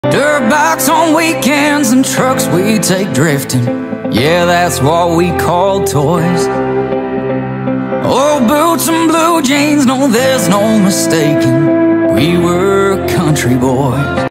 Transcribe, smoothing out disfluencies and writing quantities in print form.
Dirt bikes on weekends and trucks we take drifting. Yeah, that's what we call toys. Old boots and blue jeans, no, there's no mistaking. We were country boys.